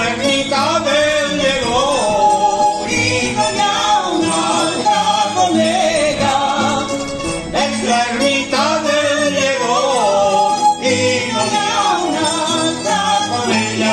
ermita del llegó y no hi ha una altra com ella. És l'ermita del llegó i no hi ha una altra com ella.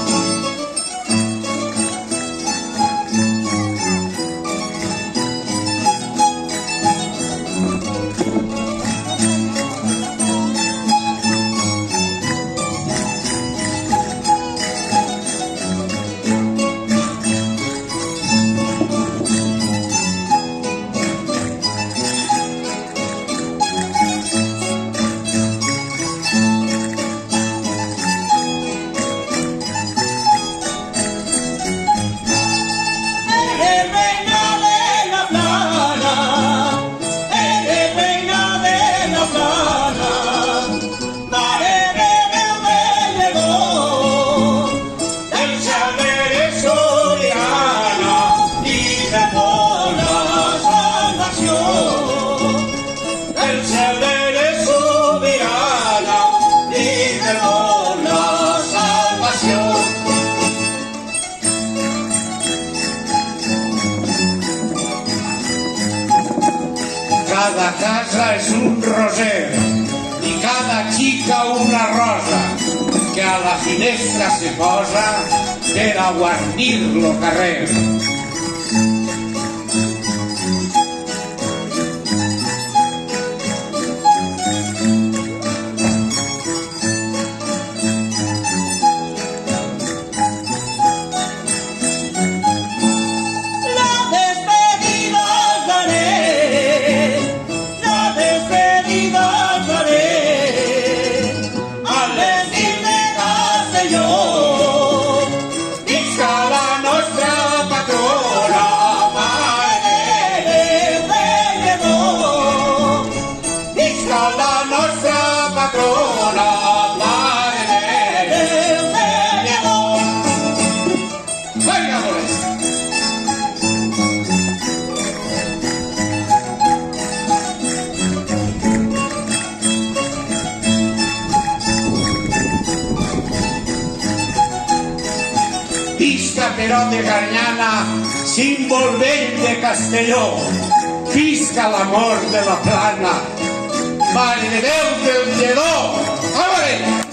Cada casa és un roser i cada xica una rosa que a la finestra se posa per a guarnir lo carrer. La nostra patrona, Mare del Lledó. Vinga, bolet! Visca Perot de Ganyana, símbol vell de Castelló. Visca l'amor de la plana, Mare de Déu del Lledó! A veure!